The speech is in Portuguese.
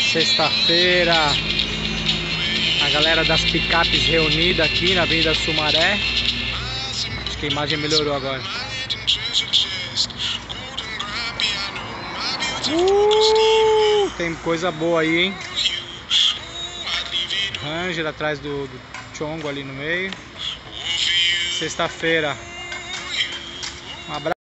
Sexta-feira, a galera das picapes reunida aqui na Avenida Sumaré. Acho que a imagem melhorou agora. Tem coisa boa aí, hein? Ranger atrás do Chongo ali no meio. Sexta-feira. Um abraço.